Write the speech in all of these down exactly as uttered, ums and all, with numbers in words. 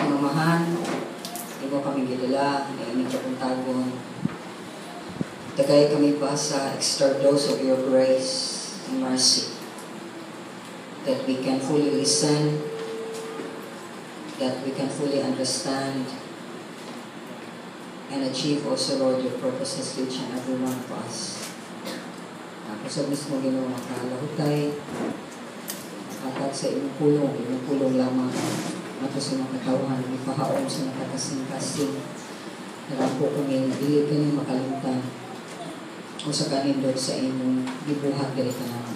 Mamahan, imo kami gilala, na ining kapuntagon. Tagay kami pa sa extra dose of your grace and mercy, that we can fully listen, that we can fully understand, and achieve also, Lord, your purposes to each and every one of us. Ako sa mismo Ginoo makalahutay, atag sa imong pulong, imong pulong lamang ato sa mga katawhan, ipahaom sa nakakasing-kasing. Alam po kami, dili kami makalimtan o sa kanindot sa imong gibuhat dili ka naman.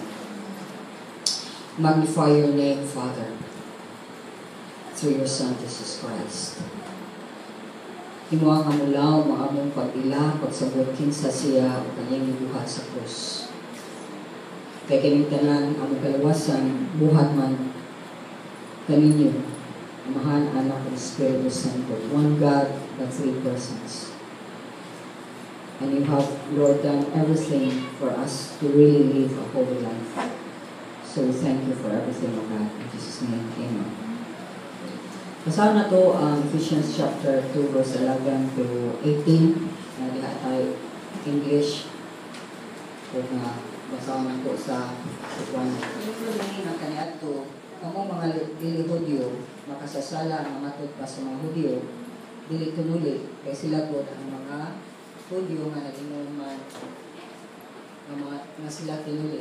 Magnify your name, Father, through your Son, Jesus Christ. Imo ang amulaw, mga among pag-ila, pagsabot kinsa siya o kanyang gibuhat sa krus. Kaya kining tanan, among kalawasan, buhat man kaninyo, Amahan, Anak, and Espiritu Santo, one God, the three persons. And you have, Lord, done everything for us to really live a holy life. So we thank you for everything, O God. In Jesus' name, Amen. Basahan na to ang um, Ephesians chapter two, verse eleven to eighteen. Na diha tayo English. Kung uh, basahan na to sa one. Ito rin ang kaniya to, kamo mga dili Hudyo, makasasala ang matod pa sa mga Hudyo, dili tunuli, kay sila po ang mga Hudyo nga nag-inuman ng mga nga sila tinuli.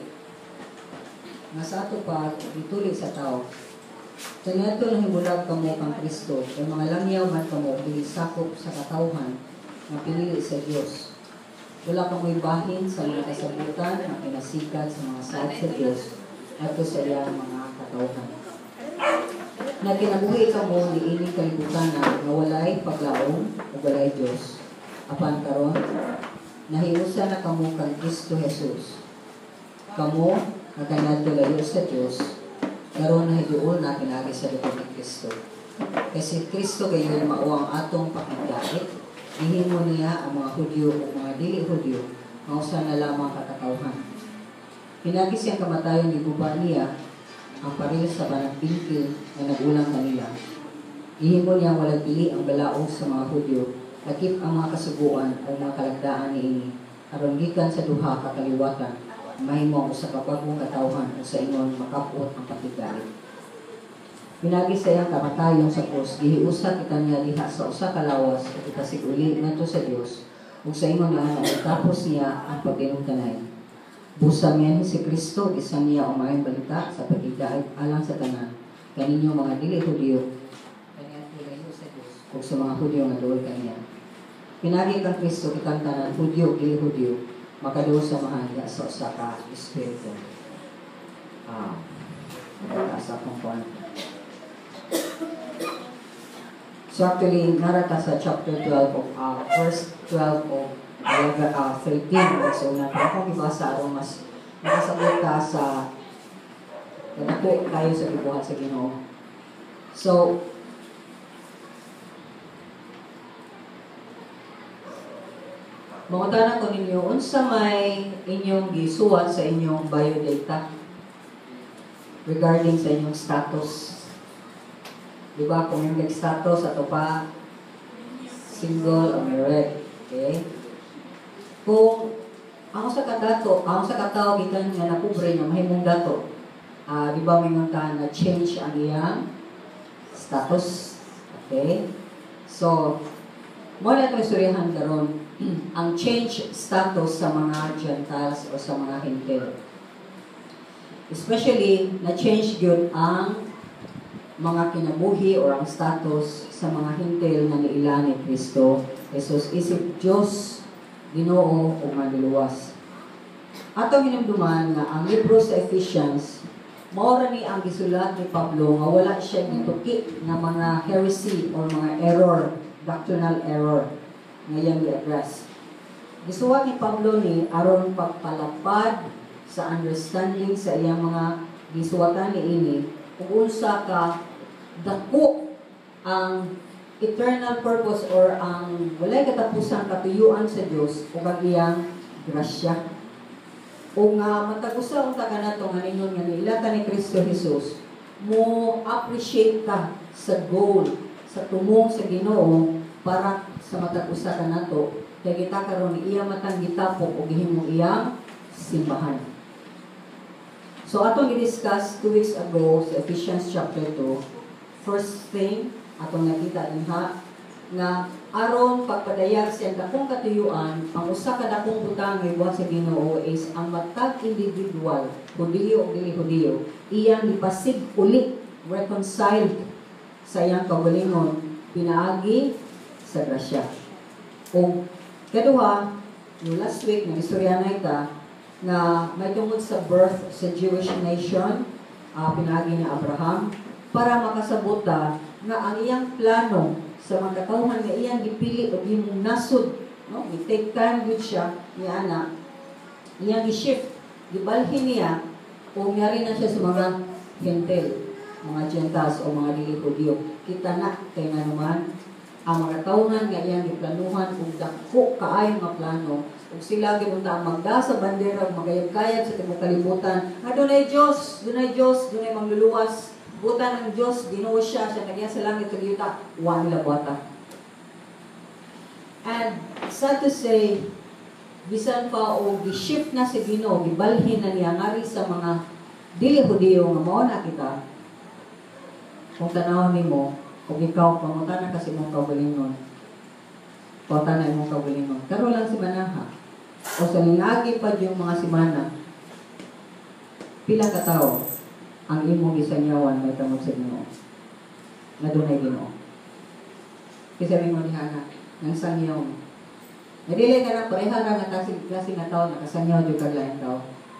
Nga sa ato pa, ituli sa tao. Kanya ito nang himulag kamo kang Kristo, kay mga langyaw man kamo, dili sakop sa katawhan, nga pinili sa Diyos. Wala kamo ibahin sa mga kasabutan, na pinasikat sa mga saad sa Diyos, at sa iyang mga katawhan. Na kinabuhi ka mo ni ining kalibutan na walay paglaong o walay Diyos. Apan karon, nahiusa na kamo kang Kristo Jesus. Kamo, naganadto layo sa Diyos, karon nahiduol na kinagi sa dugo ni Kristo. Kasi Kristo kayo mao ang atong pakigdait, ihimo niya ang mga Hudyo o mga dili Hudyo, mausa na lamang katatawhan. Pinagi siyang kamatayon ni guba niya, ang paril sa banang pingkil na nagulang kanila. Ihimo niyang walang pili ang balaog sa mga Hudyo, lakip ang mga kasuguan o mga kalagdaan ni ini, aron gikan sa duha kakaliwatan, mahimo sa kapagong katawhan o sa ingon makapot ang patigdait. Pinagi sa iyang kamatayon sa krus, gihiusa kita niya diha sa usa ka lawas at ikasiguli ngadto sa Dios, ug sa ingon nga tapos niya ang pagtinungtanay. Busa niya si Kristo, isa niya ang mayang balita sa pagigdait alang sa tanan. Kaninyo mga dili Hudyo, kanya tulayo sa Diyos, o sa mga Hudyo nga duol kanya. Pinagi kang Kristo kitang tanan, Hudyo, dili Hudyo, makaduol sa mahanya sa usa ka Espiritu. Ah, nagkasa akong kuwan. So actually, narata sa chapter twelve of, uh, verse twelve of Uh, thirteen, so na akong ibasa aron mas makasagot ka sa nato kayo sa gibuhat sa Ginoo. So mangutana ko ninyo unsa may inyong gisuwat sa inyong biodata regarding sa inyong status. Diba kung yung status ato pa single or married, okay? Kung ako sa kadato, ako sa katao gikan nga nakubre nga mahimong dato. Ah, uh, di ba may mga na change ang iyang status. Okay? So, mo na ito istoryahan karon ang change status sa mga Gentiles o sa mga Hintil. Especially, na-change yun ang mga kinabuhi o ang status sa mga Hintil na niila ni Kristo. Jesus isip Diyos Ginoo o manluluwas. Ato hinumduman nga ang libro sa Ephesians, maura ni ang gisulat ni Pablo nga wala siya gituki nga mga heresy o mga error, doctrinal error nga iyang i-address. Gisulat ni Pablo ni aron pagpalapad sa understanding sa iyang mga gisuwatan ni ini kung unsa ka dako ang eternal purpose or ang walay katapusang katuyuan sa Dios o kag iyang grasya. O nga matag-usa unta kanato nga ningon nga niila ka ni Kristo Jesus, mo appreciate ka sa goal, sa tumong sa Ginoo para sa matag usa ka nato kay kita karon iya matang gitapok og gihimong iyang simbahan. So atong i-discuss two weeks ago sa Ephesians chapter two. First thing atong nakita dinha nga aron pagpadayag sa dakong katuyuan, ang usa ka dakong butang nga ibuhat sa Ginoo is ang matag individual, Hudiyo o dili Hudiyo, iyang ipasig uli, reconciled sa iyang kaugalingon, pinaagi sa grasya. O kaduha, yung last week na istorya na ita, na may tungkol sa birth sa Jewish nation, uh, pinaagi ni Abraham, para makasabota nga ang iyang plano sa mga katawhan nga iyang gipili o himong nasod, no? I-take time with siya, ni Ana, iyang i-shift, gibalhin niya, o ngari na siya sa mga Gentil, mga Gentiles o mga dili Hudyo. Kita na, kaya nga naman, ang mga katawhan nga iyang giplanuhan, kung dako kaayo nga plano, kung sila gipunta ang magda sa bandera, magayag-kayag sa timog kalibutan, nga dunay Diyos, dunay Diyos, dunay mangluluwas, buta ng Diyos, Ginoo siya, siya nagyan sa langit sa giyuta, wa nila buhata. And sad to say, bisan pa o gi-shift na si Ginoo, gibalhin na niya ngari sa mga dili Hudiyo nga mao na kita. Kung tanawon nimo, kung ikaw pangutana kasi mong kaugalingon, pangutana imong kaugalingon, karo lang si manaha, o sa linagi pa yung mga simana, pila ka tao ang imong gisanyawan may tungod sa Ginoo. Na dunay Ginoo. Kasi may mga hana, ng sanyaw. Nadili ka na pareha ra nga tasig klase nga tao nakasanyaw jud kag lain tao.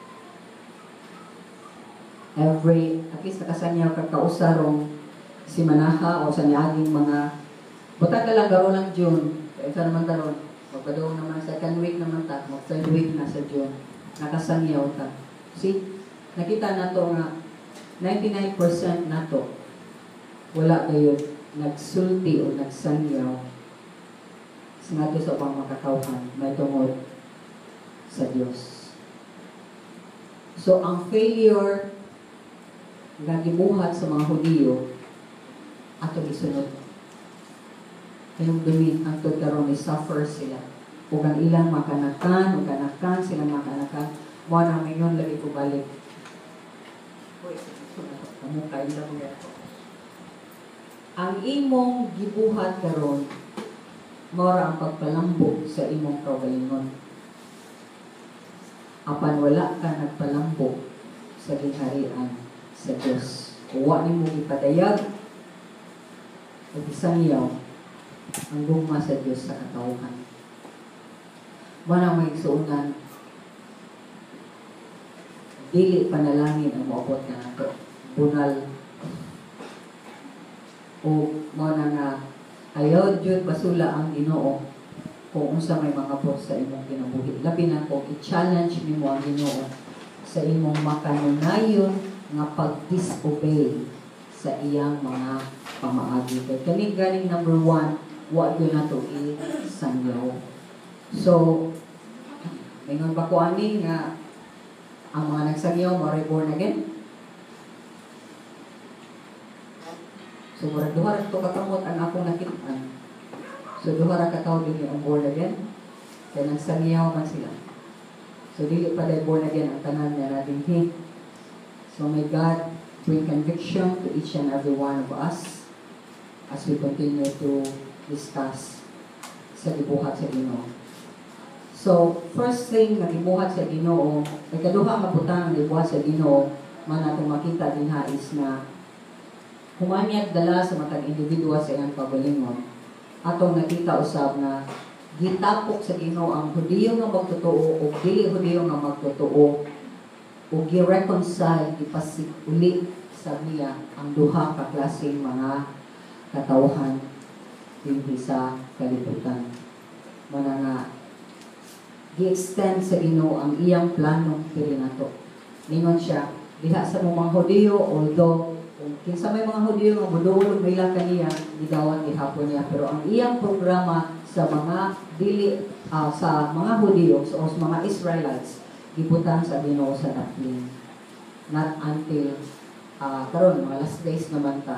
Every at least nakasanyaw kag kausarong si manaha o sa niaging mga butang ka lang garo lang June. Kaya sa naman taron, magpadaw naman second week naman ta, mag third week na sa June. Nakasanyaw ta. See, nakita na to nga ninety-nine percent nato wala kayo nagsulti o nagsanyaw sa nato sa pang makakauhan may tungod sa Diyos. So ang failure nga gibuhat sa mga Hudiyo ato gisunod. Kayong dumit ang karon ni suffer sila. Ug ang ilang makanakan, ug kanakan sila makanakan, mo na mingon lagi ko balik. Kamu kain lang mo yan. Ang imong gibuhat karon mora ang pagpalambo sa imong kaugalingon. Apan wala ka nagpalambo sa ginharian sa Diyos. Kuwa ni mo ipadayag o isangyaw ang gugma sa Diyos sa katawhan. Manang may suunan, dili panalangin ang maabot na nato. Bunal o mo na nga ayaw jud basula ang Ginoo kung unsa may mga pot sa imong kinabuhi. Labi na kung i-challenge nimo ang Ginoo sa imong makanunayon nga pag-disobey sa iyang mga pamaagi. Kani ganing number one, wa gyud nato i-sangyaw. So, mingon ba ko ani nga ang mga nagsangyaw mo reborn again? So, murag duha ra to kakamot ang akong nakitaan. So, duha ra ka tao din yung born again. Kaya nagsangyaw man sila. So, dili pa dahil born again ang tanan niya natin. Hey. So, may God bring conviction to each and every one of us as we continue to discuss sa gibuhat sa Ginoo. So, first thing na gibuhat sa Ginoo, ay kaduha nga butang na gibuhat sa Ginoo, man natong makita din ha is na humanyag dala sa matag individual sa iyang pagalingon. Atong nakita usab na gitapok sa Ginoo ang Hudiyo nga magtotoo o dili Hudiyo nga magtotoo o gi-reconcile, ipasig uli sa niya ang duha ka klaseng mga katawhan dinhi sa kalibutan. Mana nga gi-extend sa Ginoo ang iyang plano pili nato. Ningon siya, diha sa mga Hudiyo, although kinsa may mga Hudiyo nga muduol may ila kaniya gidawat gihapon niya, pero ang iyang programa sa mga dili uh, sa mga Hudiyo so, o sa mga Israelites gibutan sa Ginoo sa daplin. Not until uh, karon mga last days naman ta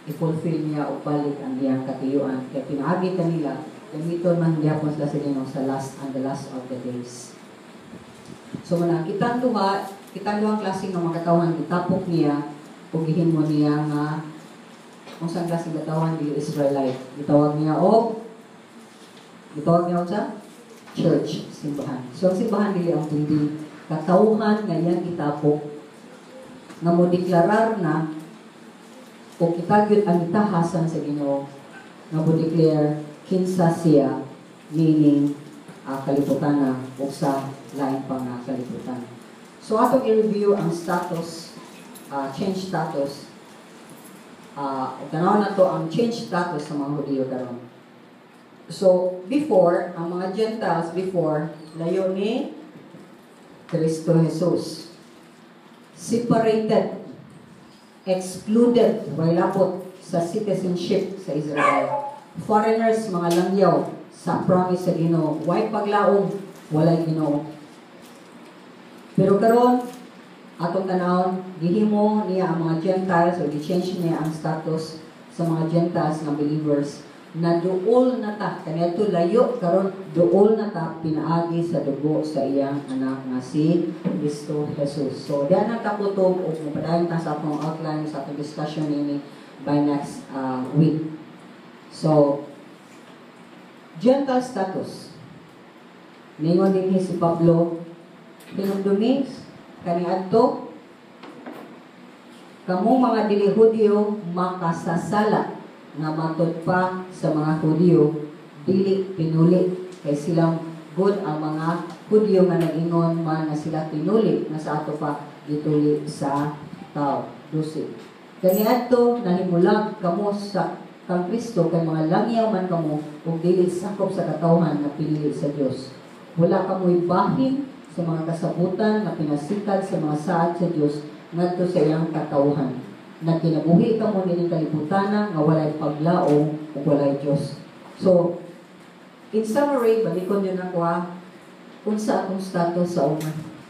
i-fulfill niya o balik ang iyang katuyuan. Kaya pinaagi kanila, gamiton man gyapon sila sa Ginoo sa last and the last of the days. So muna, kitang duha, kitang duhang klaseng ng mga katawan, itapok niya, o gihimo niya nga, kung saan klaseng katawan, di Israelite. Gitawag niya o, gitawag niya o sa church, simbahan. So ang simbahan dili ang building, katawhan nga iyang itapok, nga mo deklarar na, kung kitagyot ang itahasan sa Ginoo, nga mo declare, kinsa siya, meaning, uh, kalibutan na, o sa lain pang uh, kalibutan. So atong i-review ang status, uh, change status, uh, tanaw na to ang change status sa mga Hudiyo karon. So, before, ang mga Gentiles before, layo ni Kristo Jesus. Separated, excluded, wailapot sa citizenship sa Israel. Foreigners, mga langyaw, sa promise sa Ginoo. Way paglaom, walay Ginoo. Pero karon, atong tanawon, gihimo niya ang mga Gentiles o gi-change niya ang status sa mga Gentiles na believers na duol na ta, kaniadto layo karon duol na ta pinaagi sa dugo sa iyang anak nga si Kristo Jesus. So diyan ang takutob o mapadayon ta sa atong outline sa atong discussion ini by next uh, week. So Gentile status. Ningon dinhi si Pablo pinumdumi kaniadto kamong mga dili Hudyo makasasala nga matud pa sa mga Hudyo dili pinuli kay silang good ang mga Hudyo nga nag-ingon man na sila pinuli na sa ato pa gituli sa tao dusi kaniadto nanimulag kamo sa kang Kristo kay mga langyaw man kamo ug dili sakop sa katawhan nga pinili sa Dios. Wala kamoy bahin sa mga kasabutan na pinasikal sa mga saad sa Dios ngadto sa iyang katawhan. Na kinabuhi ka mo nining kalibutana nga walay paglaom o walay Diyos. So, in summary, balikon yun ako ha, unsa akong status sa una.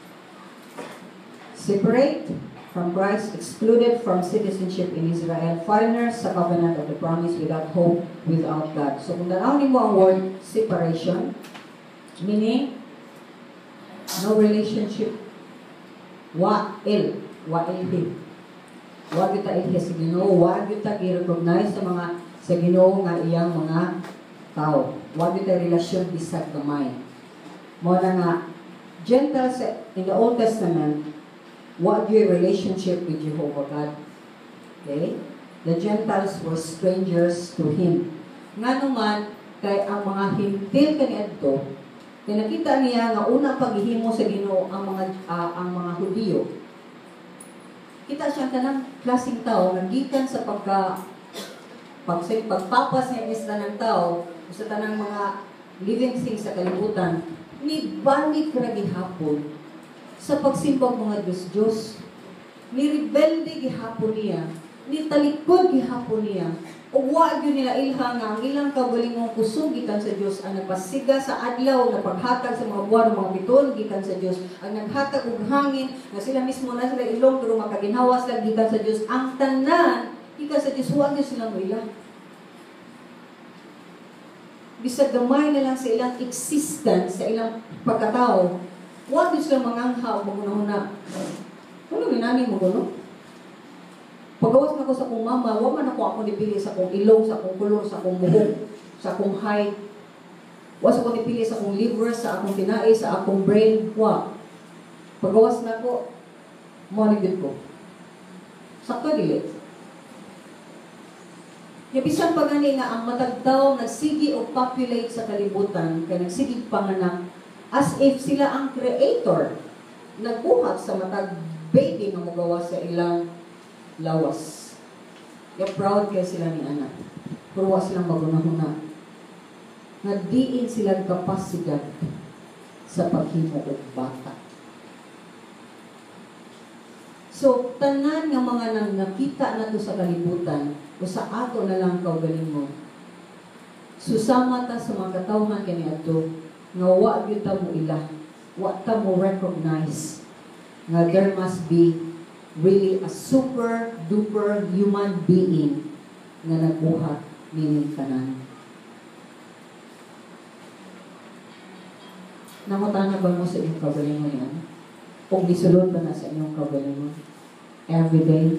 Separate from Christ, excluded from citizenship in Israel, foreigners sa covenant of the promise without hope, without God. So, kung nanawin mo ang word separation, meaning, no relationship, wa-il, wa-il Huwag kita ilhi sa Ginoo, huwag kita i-recognize sa mga sa Ginoo nga iyang mga tao. Huwag kita relasyon bisag gamay. Mo na nga, Gentiles in the Old Testament, what your relationship with Jehovah God? Okay? The Gentiles were strangers to Him. Nga naman, kay ang mga hintil kaniadto, kaya nakita niya nga una paghihimo sa Ginoo ang mga uh, ang mga Hudiyo. Kita siya kanang klaseng tao nagikan sa pagka pag pagpapas niya isla ng tao sa tanang mga living things sa kalibutan ni balik ra gihapon sa pagsimbang mga Diyos-Diyos ni rebelde gihapon niya ni talikod gihapon niya o wag yun nila ilha nga ang ilang kagalingong kusog gikan sa Diyos ang nagpasiga sa adlaw na paghatag sa mga buwan ng mga biton gikan sa Diyos ang naghatag og hangin nga sila mismo na sila ilong pero makaginhawa sila gikan sa Diyos ang tanan gikan sa Diyos wag yun sila moila bisag gamay na lang sa ilang existence sa ilang pagkatao wag yun sila mangangha o magunahuna ano minani mo gano'n? Pagawas na ko sa kong mama, wa man ako ako nipili sa kong ilong, sa kong kulor, sa kong buhok, sa kong height. Wa sa kong nipili sa kong liver, sa akong tinai, sa akong brain. Wa. Pagawas na ko, monigid ko. Sakto dili. Yabisan pa gani nga ang matagdaw nagsigi o populate sa kalibutan, kaya nagsigig panganak, as if sila ang creator. Nagbuhat sa matag baby nga magawa sa ilang lawas. Ya proud kay sila ni anak. Pero wa silang magunahuna. Nagdiin silang kapasidad sa paghimo og bata. So, tanan nga mga nang nakita nato sa kalibutan, o sa ato na lang kaugaling mo, susama ta sa mga katawhan kaniadto nga wa gyud ta mo ila, wa ta mo recognize nga there must be really a super duper human being nga nagbuhat nining tanan. Namutana ba mo sa inyong kaugalingon yan? Kung gisulod ba na sa inyong kaugalingon? Everyday?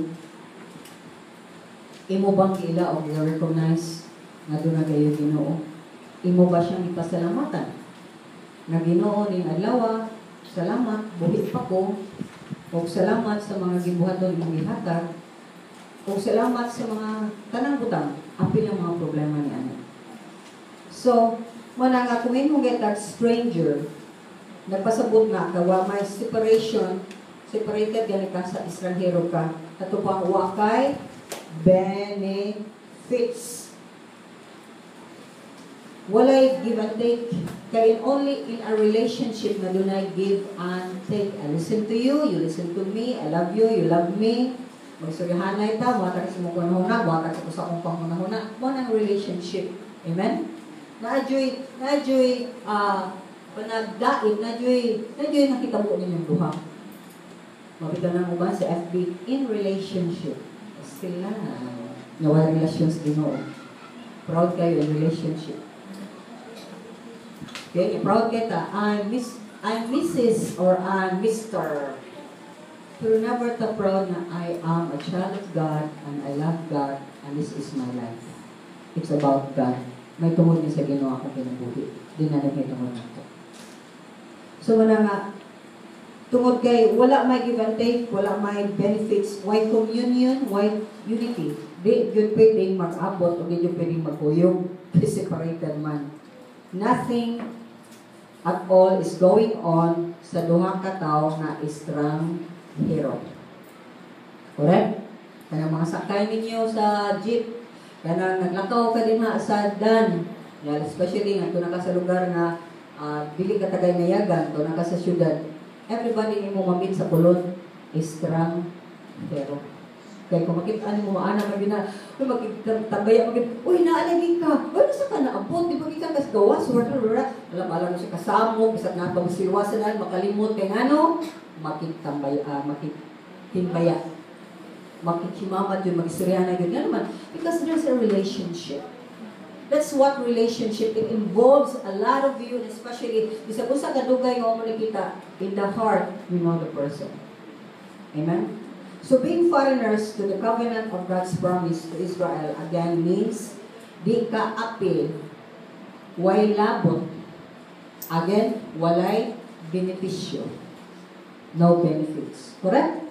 Imo bang ila o i-recognize nga doon na kayo Ginoo? Imo ba siyang ipasalamatan? Na Ginoo ning adlaw, salamat, buhi pa ko. O salamat sa mga gibuhaton imong gihatag. O salamat sa mga tanang butang. Apil ang mga problema ni ano. So, muna nga kung imong getag stranger, nagpasabot na kawa may separation, separated gani ka sa estranghero ka, ato pang wakay benefits. Walay give and take. Kaya only in a relationship na dunay give and take. I listen to you, you listen to me, I love you, you love me. Magsuryahanay ta, wata ka sa mong panahuna, wata ka sa akong panahuna. Mo ng relationship. Amen? Na-adjoy, na-adjoy, ah, panagdaig, na-adjoy, na-adjoy nakita mo ninyong duha. Mabita na mo ba sa F B? In relationship. Sila na, nawa relations Ginoo. Proud kayo in relationship. Okay, proud kita, I'm Miss, I'm Missus or I'm Mister Pero never ta proud na I am a child of God and I love God and this is my life. It's about God. May tungod niya sa Ginoo akong kinabuhi. Di na may tungod na ito. So wala nga, tungod kay wala may give and take, wala may benefits, why communion, why unity. Di yun pwedeng mag-abot o di yun pwedeng magkuyog. Separated man. Nothing at all is going on sa duha ka tawo na strong hero. Correct? Kanang mga sakay ninyo sa jeep, kanang naglakaw ka din ha sa dan, yeah, especially nga na ka sa lugar na uh, dili ka tagay mayagan, to na ka sa syudad, everybody ni mo mamit sa pulod is strong hero. Kaya kung makita mo maana magin na, uy magtabaya magin, uy naalagi ka, uy nasa ka naabot, di ba kita kas gawas, alam-alam mo siya kasamo, bisat na pagsilwasan na, makalimot kay ano, makitambay, uh, makitimbaya, makikimamad yun, mag-istorya na yun, yan naman, because there's a relationship. That's what relationship, it involves a lot of you, especially, isa kung sa kadugay nga mo nakita, in the heart, you know the person. Amen? So being foreigners to the covenant of God's promise to Israel, again, means, di ka apil, way labot, again, walay benepisyo. No benefits. Correct?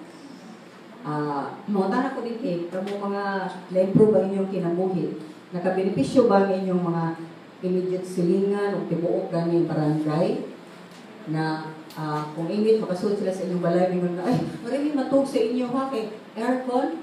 Uh, Mawatan ako din kay, kamo mga na-improve ba inyong kinabuhi? Nakabenepisyo ba ang inyong mga immediate silingan o tibuok ganing barangay? Na uh, kung imit, makasunod sila sa inyong balay, mingon na, ay, maraming matug sa inyo ha, kay aircon.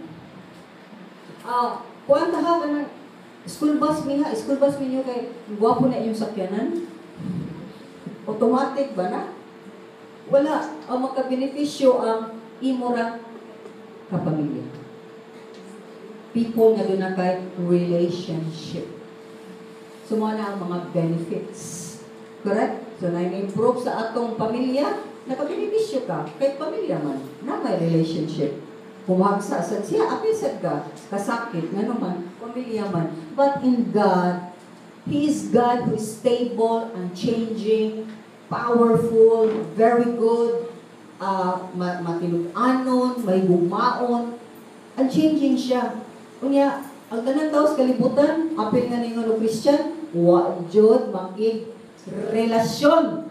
Uh, Kuwan ta ha, ng school bus mi ha, school bus mi nyo kay, guwapo na inyong sakyanan. Automatic ba na? Wala. Ang makabenepisyo ang imura kapamilya. People nga doon na kay relationship. Sumana so, ang mga benefits. Correct? So, na-improve sa atong pamilya, nakabenepisyo ka. Kahit pamilya man, na may relationship. Humagsa sa siya, apisad ka, kasakit, nga naman, pamilya man. But in God, He is God who is stable and changing, powerful, very good, uh, matinud-anon, may gumaon, and changing siya. Kunya, ang tanan daw sa kalibutan, apil nga ninyo no Christian, wa jud makig relasyon.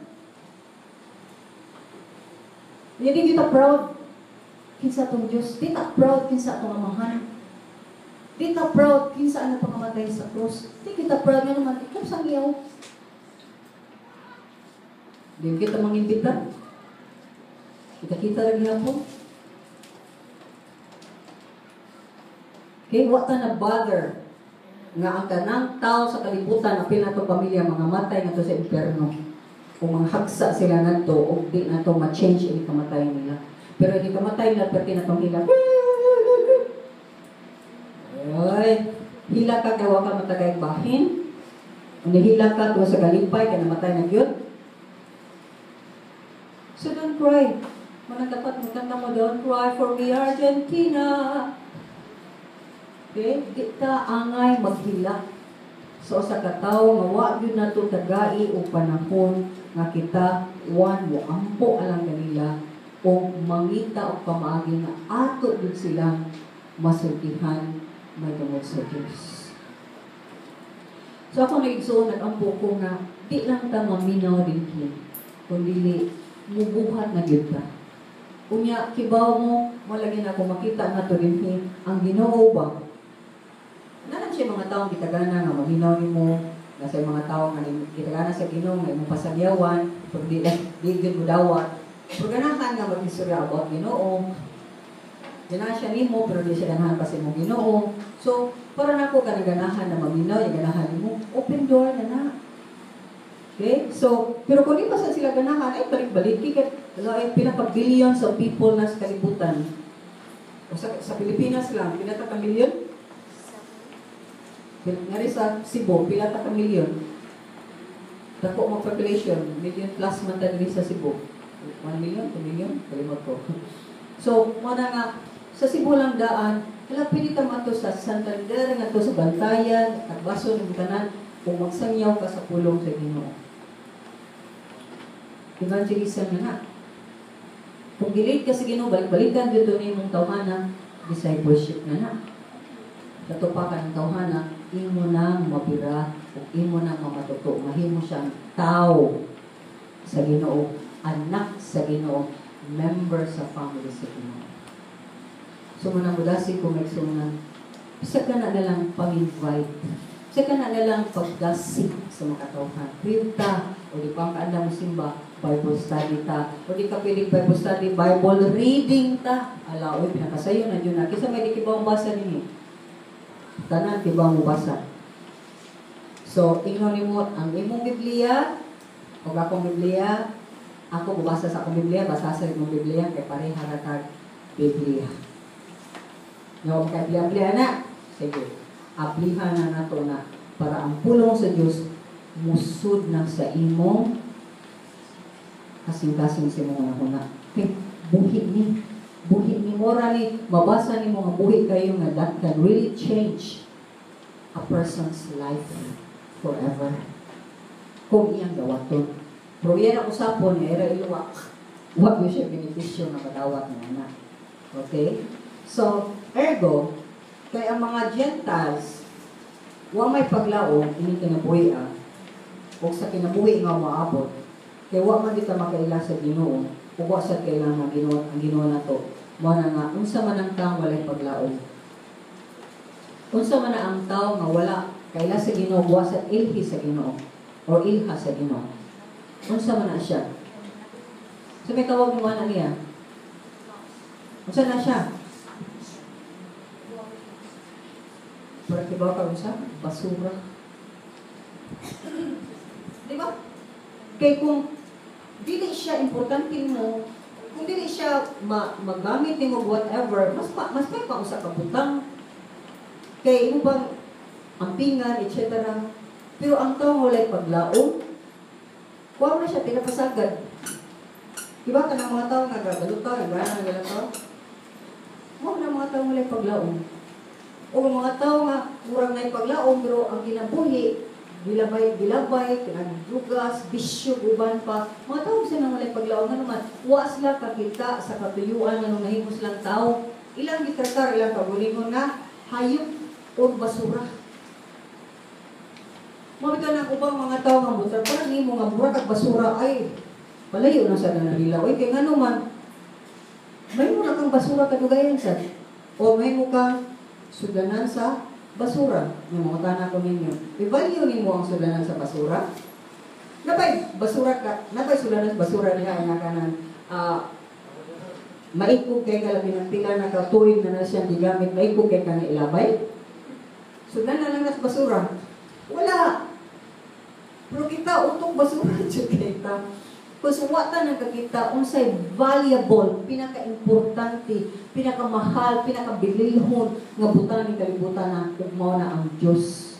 Hindi kita proud kinsa atong Diyos. Di ta proud kinsa atong amahan. Di ta proud kinsa ang pangmatay sa krus. Di kita proud nga naman, ikaw sang iyaw. Di kita mangimbita. Kita-kita lagi ako. Okay, what na bother nga ang tanang tao sa kalibutan, apil na itong pamilya, mga matay nga to sa impyerno. Kung mga hagsa sila na to, o di na to ma-change yung kamatay nila. Pero hindi kamatay na, pati na itong hila. Ay, hila ka, gawa ka matagay bahin. Kung hila ka, tuwa sa galipay, ka namatay na yun. So don't cry. Kung dapat magkanta mo, don't cry for me, Argentina. Okay? Di ka angay maghila. So sa katawo nga wa gyud nato tagai og panahon nga kita one mo ampo alang kanila o mangita og pamaagi nga ato gyud sila masultihan may tungod sa Dios. So ako naigsuon nag-ampo ko nga di lang ta maminaw dinhi kundi mubuhat na gyud ta. Unya kibaw mo malagi na ako makita nato dinhi ang Ginoo ba. Nanan siya mga taong kitagana nga maghinaw nimo, nasa mga taong nga kitagana sa Ginoo nga imong pasagyawan, pag di di gyud mo dawat. Pag ganahan nga mag-istorya about Ginoo, ganahan siya nimo pero di siya ganahan pa sa imong Ginoo. So, para nako ka ganahan na maminaw, yung ganahan nimo, open door na na. Okay? So, pero kung di pa sa sila ganahan, ay balik-balik kaya ay pinaka-billions of people na sa kalibutan. O sa, sa Pilipinas lang, pinaka-billion? Ngari sa Cebu, pila ta ka milyon. Dako mo population, million plus man ta diri sa Cebu. one million, two million, kalimot ko. So, mo na nga sa Cebu lang daan, kala pili ta mato sa Santander, nga to sa Bantayan, at baso ng tanan kung magsangyaw ka sa pulong sa Ginoo. Evangelism na na. Kung gilid ka sa Ginoo, balik-balikan dito ni mong tawhana, discipleship na na. Katupakan ng tawhana, imo na mabira o imo na mamatuto, mahimo siyang tao sa Ginoo, anak sa Ginoo, member sa family sa Ginoo. So manamudasi kung nagsunan, isa ka na nalang pag-invite, isa ka na nalang pagdasig sa mga katawhan. Printa, o di pa ang kaanda mo simba, Bible study ta, o di ka piling Bible study, Bible reading ta. Ala, oy, pinakasayo na yun na. Kisa may di kibang basa ninyo. Tanan kibang mo basa. So, ingnon nimo ang imong Biblia, o akong Biblia, ako bubasa sa akong Biblia, basa sa imong Biblia, kay pareha ratag Biblia. No, kay Biblia na, sige, aplihan na nato na para ang pulong sa Dios musud na sa imong kasing-kasing sa imong una. Okay, buhi ni, buhi ni mora ni, mabasa ni mga buhi kayo nga that can really change a person's life forever. Kung iyang dawaton. Pero yan ang usapon niya, era iluwak. Huwag mo siya benepisyo na madawat na anak. Okay? So, ergo, kaya ang mga Gentiles, huwag may paglaong, ini kinabuhi ah, o sa kinabuhi nga maabot, kaya huwag man kita makaila sa Ginoo, o huwag sa kailangan ang Ginoo, ang Ginoo na to, muna nga, unsa man ang tao walay paglaong. Unsa man ang tao nga wala, kaila sa Ginoo, huwag sa ilhi sa Ginoo, o ilha sa Ginoo. Unsa man na siya? So may tawag mo na niya. Unsa na siya? Para kibaw ka unsa? Basura. Di ba? Kaya kung dili siya importante mo, kung dili siya ma magamit mo whatever, mas pa, mas may pausa ka butang. Kaya imo bang ampingan, et cetera. Pero ang tao walay paglaom, huwag na siya pinapasagad. Diba ka ng mga tao nga gagaluta, iba na gagaluta? Huwag na mga tao walay paglaom. O mga tao nga murang na paglaom, pero ang ginabuhi, bilabay, bilabay, pinagdugas, bisyo, uban pa. Mga tao sila nang walay paglaom nga naman. Huwag sila kakita sa katuyuan na nung nahimos lang tao. Ilang gikarkar, ilang kagulingon na hayop o basura. Mabito ng ubang mga tao nga butar, parang hindi mo nga burak at basura, ay, palayo na sa nanila. Oy, kaya nga naman, may mo na kang basura kadugayan sa, o may mo kang sudanan sa basura. Yung mga tanak ko ninyo. I-value ni mo ang sudanan sa basura. Napay, basura ka, napay sudanan sa basura niya, nga kanan, uh, maikog kay kalabing ang pila na katuwing na na siyang gigamit, maikog kay kang ilabay. Sudanan lang na sa basura. Wala. Pero kita utong basura dyan kita. Kasi wata nang kakita, unsay valuable, pinaka-importante, pinaka-mahal, pinaka-bililhon, nga butan ni kalibutan na ugmaw na ang Diyos.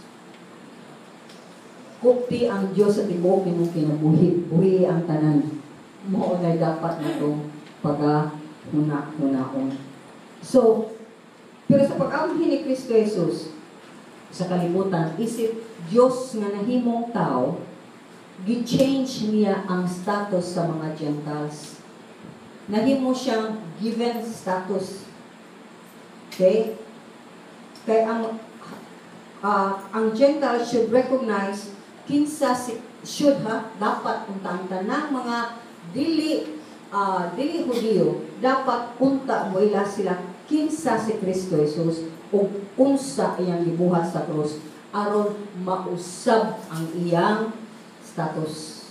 Kupti ang Diyos at ibuok ni mong kinabuhi, buhi ang tanan. Mo na dapat na itong pag-hunak-hunaon. So, Pero sa pag-amhi ni Kristo Jesus sa kalibutan, isip Diyos nga nahimong tao, gi-change niya ang status sa mga Gentiles. Nahimo siyang given status. Okay? Kaya ang uh, ang Gentiles should recognize kinsa si, should ha, dapat untang tanang mga dili uh, dili Hudiyo, dapat unta mo ila sila kinsa si Kristo Jesus o unsa iyang gibuhat sa krus aron mausab ang iyang status.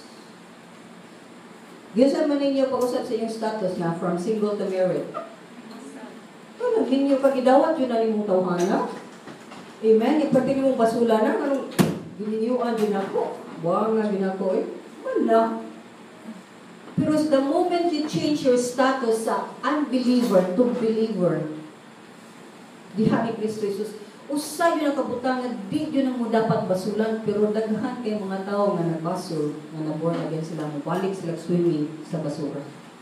Gisan man ninyo pag-usab sa iyong status na from single to married. Ano, ninyo pag-idawat yun na nimong tawhana. Amen? Ipati nimong basula na, anong gininyuan din ako. Buwang nga din ako eh. Wala. Pero the moment you change your status sa unbeliever to believer, diha ni Kristo Jesus, usay yun ang kabutang nga di yun ang mo dapat basulan, pero daghan kay mga tao nga nagbasol, nga naborn again sila, mabalik sila swimming sa basura.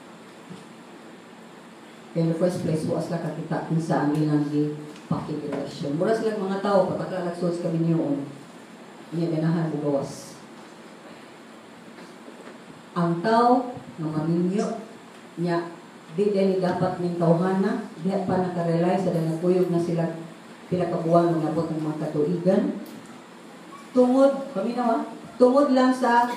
In the first place, was lang kakita kinsa ang ilang pakikrelasyon. Mura sila mga tao, pagkakalagsos kami niyoon, niya ganahan bugawas. Ang tao, nga maminyo, niya, di din dapat ning tawhana, di pa nakarealize sa nagkuyog na sila pila ka buwan ng nabot ng mga katuigan. Tungod, kami na tungod lang sa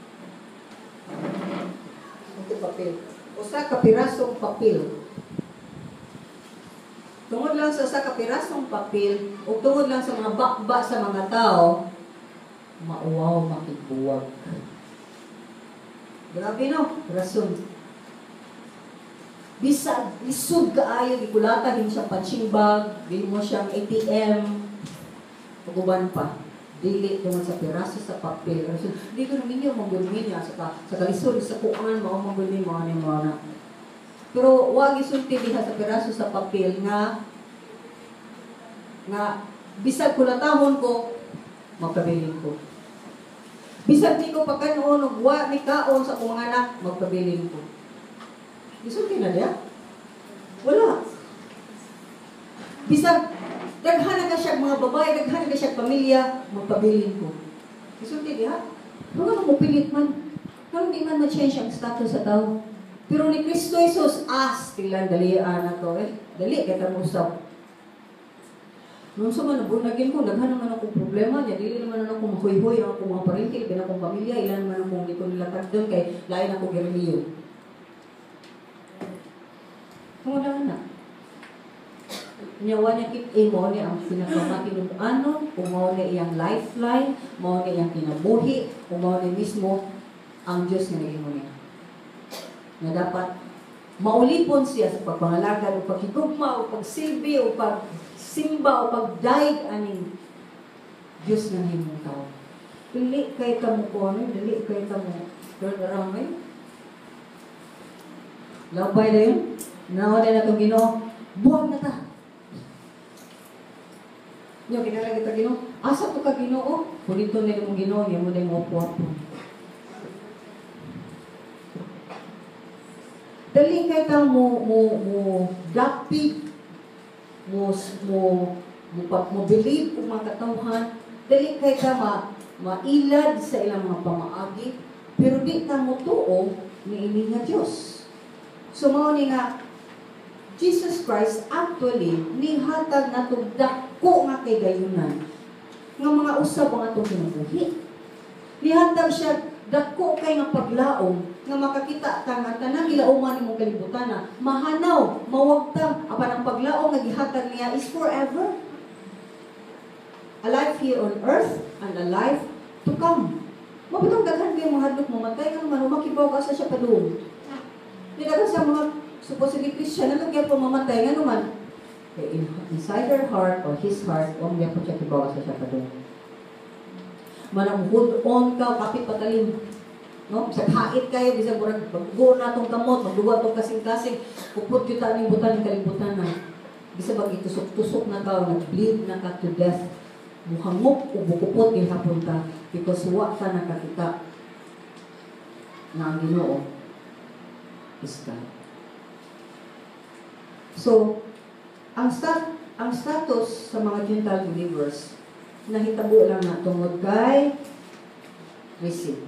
ito papel. Usa ka pirasong papel. Tungod lang sa usa ka pirasong papel o tungod lang sa mga bakba sa mga tao, mauwaw makigbuwag. Grabe no, rason. Bisa, lisod kaayo, ikulata din siya punching bag, din mo siyang A T M, paguban pa. Dili naman sa piraso sa papel. Hindi ko namin yung manggulmin niya sa, sa kalisod, sa kuangan mo, manggulmin mo, ano yung mga na. Pero wag isulti diha sa piraso sa papel nga nga bisag kulatahon ko, magpabilin ko. Bisag di ko pagkanoon, nagwa ni kaon sa kong anak, magpabilin ko. Isulti na diya? Wala. Bisag, daghan na ka siya mga babae, daghan na ka siya pamilya, magpabilin ko. Isulti diya? Ano nga mo pilit man? Ano di man ma-change ang status sa tao? Pero ni Kristo Jesus, as, tilang dalian na to eh. Dali, kita mo usap. Nung sa man, nabunagin ko, daghan naman akong problema niya. Dili naman akong mahuy-huy, ang akong mga parintil, bin akong pamilya, ilan naman akong di ko nilatag doon, kay lain ako giriliyo. Wala na. Nyawa niya kit eh, mo niya ang pinagmamatinong ano, kung mo niya iyang lifeline, mo niya iyang kinabuhi, kung mo niya mismo ang Diyos na naging mo niya. Na dapat maulipon siya sa pagpangalaga o paghigugma o pagsilbi o pagsimba o pagdaig aning Diyos na naging mong tao. Dili kay tamo ko ano, dili kay tamo turn around eh. Labay na yun. Nawa na itong Ginoo, buwag na ta. Yung kinala kita Ginoo, asa to ka Ginoo? Pulito na yung Ginoo, yung mo na yung opo-opo. Dali kay ta mo, mo, mo, dapig, mo, mo, mo, mo believe kung mga katawhan, dali kay ta ma, mailad sa ilang mga pamaagi, pero di ta mo tuo ni ini nga Diyos. So, mao ni nga, Jesus Christ actually nihatag na itong dako nga kay gayunan nga mga usab ang atong kinabuhi. Nihatag siya dako kay nga paglaom nga makakita ta nga tanang ilauman imong kalibutan na mahanaw, mawagtang apan ang paglaom nga gihatag niya is forever. A life here on earth and a life to come. Mabutong daghan kay mga hadlok mamatay nga man makibaw ka sa siya padung. Di dagan sa mga supposedly Christian, nalagyan po mamatay nga naman. Okay, inside her heart or his heart, huwag niya po siya kibawa sa siya pa doon. Manang hold on ka, kapit patalim. No? Sa kahit kayo, bisa murag maggo na itong kamot, magduwa itong kasing-kasing, puput yung taning butan, kalibutan na. Bisa bag itusok-tusok na ka, nag-bleed na ka to death. Muhangok o bukupot yung hapon ka, because huwag ka nakakita na ang Ginoo is God. So, ang start ang status sa mga Gentile believers, nahitabo lang na tungod kay receive.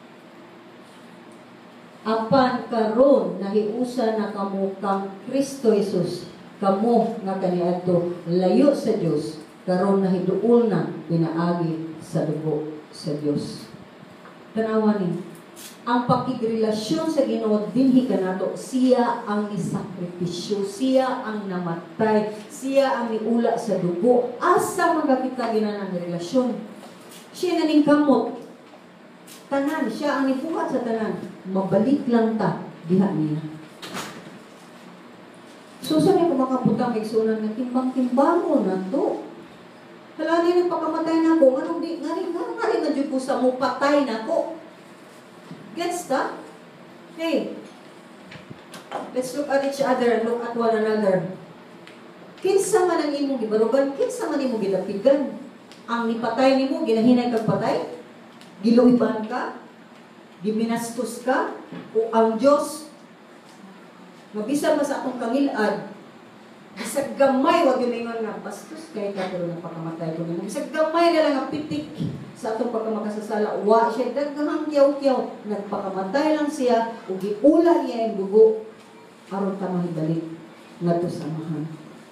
Apan karon nahiusa na kamo kang Kristo Jesus, kamo nga kaniadto layo sa Dios, karon nahiduol na pinaagi sa dugo sa Dios. Tanawa ni, ang pakigrelasyon sa Ginoo dinhi kanato, siya ang isakripisyo, siya ang namatay, siya ang niula sa dugo. Asa magakita ginanang relasyon? Siya naning kamot. Tanan, siya ang nibuhat sa tanan. Mabalik lang ta diha niya. So sa niya kumakabutang igsunan nga timbang-timbangon na to. Hala ni nagpakamatay na ko, anong di nga rin nga rin na ko sa mo patay na ko. Gets that? Hey, let's look at each other and look at one another. Kinsa man ang imong gibarugan, kinsa man imong gidapigan. Ang nipatay nimo, ginahinay kag patay? Giluiban ka? Giminastos ka? O ang Diyos, mabisa ba sa atong kangilad, bisag gamay, wag yung ingon nga, bastos kay ka, pero napakamatay ko nimo. Bisag gamay na lang ang pitik sa atong pagkamakasasala. Wa siya, daghang kiyaw-kiyaw. Nagpakamatay lang siya, o giula niya yung dugo, aron ta mahibalik nga to samahan.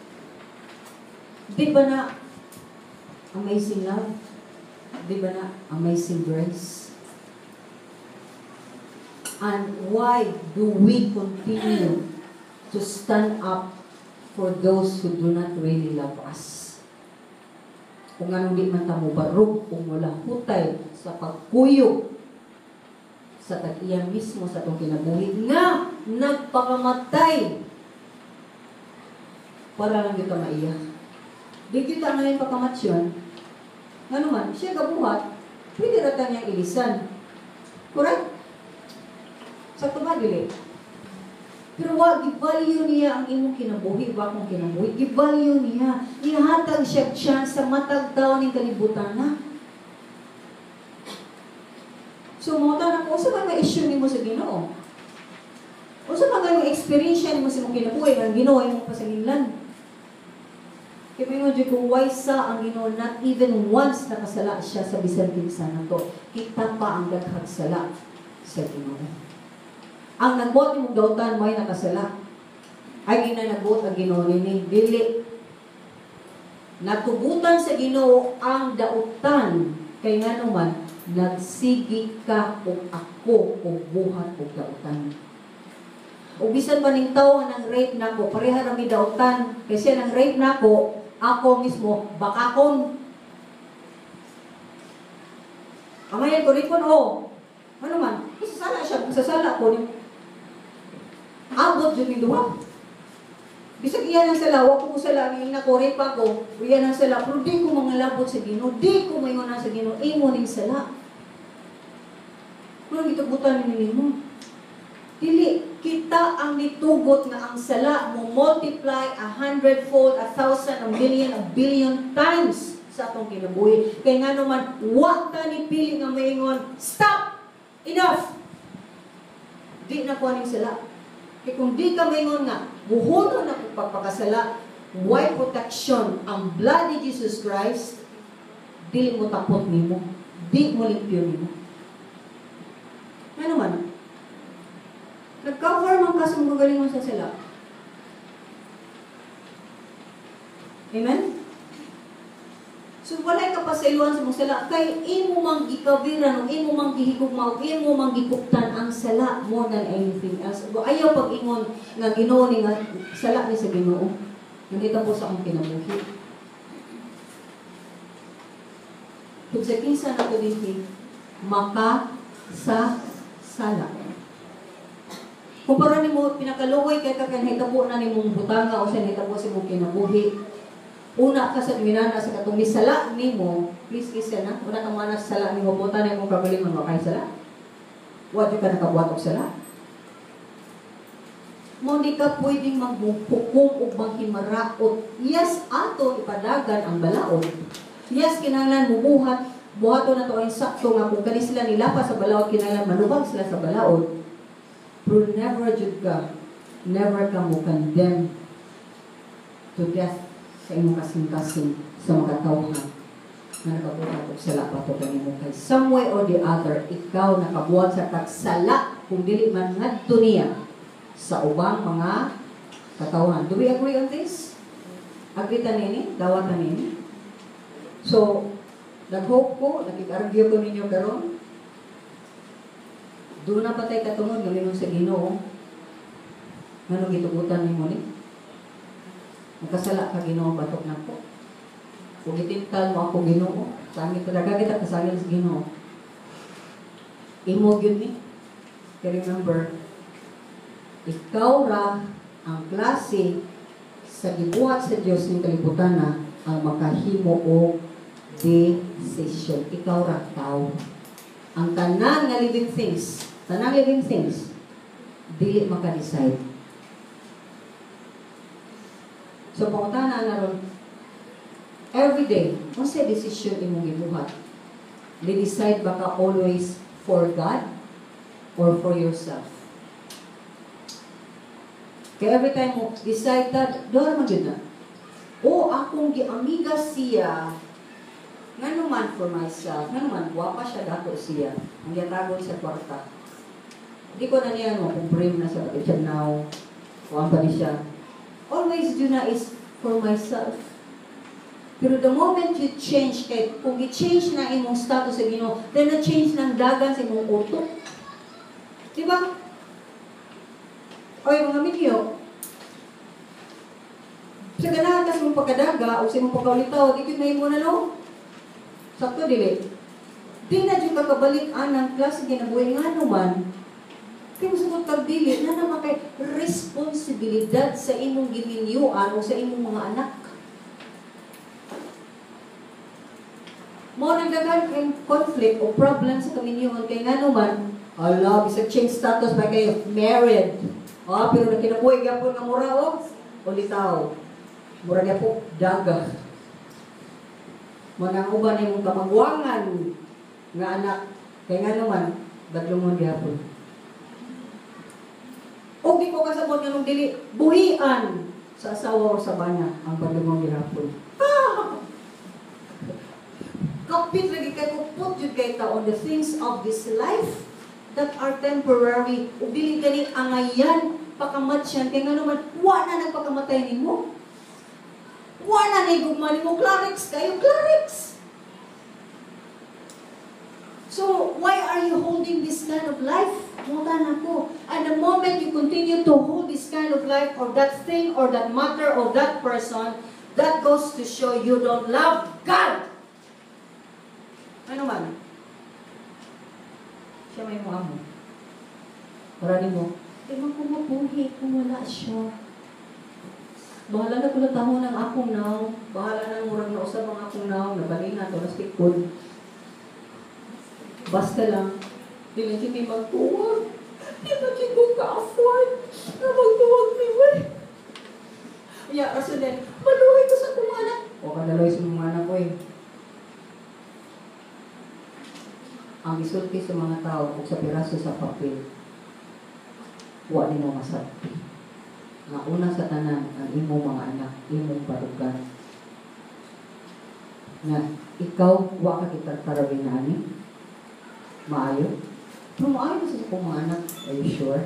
Di ba na amazing love? Di ba na amazing grace? And why do we continue to stand up for those who do not really love us? Kung anong di man tamo barog, kung wala hutay sa pagkuyog sa tag-iya mismo sa itong kinabuhi nga nagpakamatay para lang dito maiyak. Di kita ngayon pagkamatsyon, nga naman, siya kabuhat, pwede rata niyang ilisan. Correct? Sa tumadili. Pero wa, givalue niya ang imong kinabuhi, wa kong kinabuhi. Givalue niya. Ihatag siya chance sa matag daw ng kalibutan na. So, mga tanan ko, sa mga issue ni mo sa Ginoo? O sa mga experience ni mo sa mong kinabuhi, ang Ginoo ay mong pasalinlan. Kaya may nga kung why sa ang Ginoo, not even once nakasala siya sa bisan kinsa na to. Kita pa ang daghang sala sa Ginoo. Ang nagbuot ni mong dautan, may nakasala. Ay gina nagbuot ang Ginoo nini. Dili. Natubutan sa Ginoo ang dautan. Kay nga naman, nagsigi ka o ako o buhat o dautan. O bisan pa ning tao nga nang rape nako, pareha na mi dautan. Kasi nang rape nako, ako mismo, bakakon. Amayan ko rin po, oh. Ano man? Isasala siya. Isasala ko rin. Abot yun yung duha. Bisag iyan ang sala, wag ko sala, ngayon na ko, pa ko, iyan ang sala, pero di ko mga labot sa Ginoo, di ko mayon sa Ginoo, imo ning sala. Kung itubutan ni mo, dili, kita ang nitugot na ang sala mo multiply a hundredfold, a thousand, a million, a billion times sa atong kinabuhi. Kaya nga naman, wag ta ni pili nga maingon, stop! Enough! Di na ko ning sala. Kaya kung di ka maingon nga, buhuno na kung pagpakasala, why protection ang blood ni Jesus Christ, di mo tapot nimo, di mo limpyo nimo. Ano man? Nag-cover man ka sa magaling mo sa sala. Amen? So, walay ka pa sa iluan sa mong sala. Kay imo mang gikabiran, o imo mang gihigugma, o imo mang gikuptan ang sala more than anything else. O ayaw pag-ingon nga Ginoo ni nga sala ni sa Ginoo. Nandito po sa akong kinabuhi. Kung sa kinsa na ito din, maka sa sala. Kung parang ni mo, pinakaluway kay kakanhitabo na ni mong butanga o sa nitabo si mong kinabuhi. Una ka sa minana sa katong misala nimo, please kisa na, una ka mana sa sala nimo, punta na imong kagalingon mo kay sala. Wa ka nakabuhat og sala. Mo di ka pwedeng maghukom o manghimaraot. Yes, ato ipadagan ang balaod. Yes, kinahanglan mubuhat, buhaton na to ang sakto nga kung kani sila nilapa sa balaod, kinahanglan manubag sila sa balaod. Pero never jud ka, never ka mo condemn to death sa imong kasing-kasing sa mga tawhan na nakabuhat og sala pa to kanimo kay some way or the other ikaw nakabuhat sa tagsala kung dili man ngadto niya sa ubang mga katawhan. Do we agree on this? Agree ta nini? Dawat ta nini? So, nag-hope ko, nag-argue ko ninyo karon. Doon na patay katungod galingon sa Ginoo. Ngano gitugutan nimo ni? Nakasala ka Ginoo batok nako. Kung itintal mo ako Ginoo, sangit talaga kita kasangil sa Ginoo. Imo gyud ni. Kaya remember, ikaw ra ang klase sa gibuhat sa Dios ning kalibutan na ang makahimo og decision. Ikaw ra tao. Ang tanan nga living things, tanang living things, dili maka-decide. So, pangutana na ron, every day, kung sa decision imong gibuhat, di-decide ba ka always for God or for yourself? Kaya every time mo decide that, doon mo na, o akong giamiga siya, nga naman for myself, nga naman, wapa siya dato siya, ang yatagon sa kwarta. Hindi ko na niya, no, kung brave na siya, pati siya now, kuhaan pa ni siya. Always do na is for myself. Pero the moment you change, kay, kung i-change na imong status sa Ginoo, then na-change ng dagan sa imong utok. Diba? O yung mga minyo, sa ganahan kas mong pagkadaga, o sa imong pagkaulitaw, di yun na imo na no? Sakto, dili. Di na dyan kakabalik anang klase ginabuhay nga naman, kaya masugod kag dili, na naman kay responsibilidad sa imong gininyuan o sa imong mga anak. Mo nagdagan kay conflict o problem sa kaminyuan kay nga naman, ala, bisag change status ba kayo, married. Ah, pero nakinabuhay gyapon nga mura o, ulitaw. Mura gyapon daga. Mga uban imong kamagwangan nga anak kay nga naman badlongon gyapon. O di ko kasabot nga nung dili buhian sa asawa o sa bana ang badlongon gyapon. Ah! Kapit lagi kay ko put jud kay ta on the things of this life that are temporary. O dili gani angayan pakamatyan kay nga naman wa na nagpakamatay nimo. Wa na nay gugma nimo clarix kayo clarix. So why are you holding this kind of life? Mutan ako. And the moment you continue to hold this kind of life or that thing or that matter or that person, that goes to show you don't love God. Ano man? Siya may mo amo. Marami mo, eh mapumabuhi kung wala siya. Bahala na ko na taho ng akong now. Bahala na murang na usap ang akong now. Nabali na ito, nastikod. Basta lang, di lang siya magtuwag. Di lang siya kong ka-afford na magtuwag ni Way. Yeah, kasi din, maluhay ko sa kong anak. O kanaluhay sa mga anak ko eh. Ang isulti sa mga tao kung sa piraso sa papel, huwag din mo masabi. Nga una sa tanan, ang imong mga anak, imong barugan. Nga, ikaw, huwag ka kita tarawin na ani. Maayo. Pero maayo sa kong mga anak, are you sure?